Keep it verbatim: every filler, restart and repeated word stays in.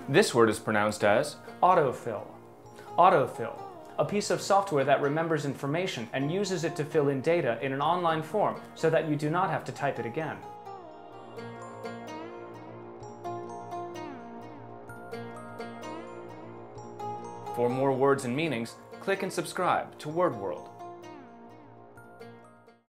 This word is pronounced as autofill. Autofill, a piece of software that remembers information and uses it to fill in data in an online form so that you do not have to type it again. For more words and meanings, click and subscribe to Word World.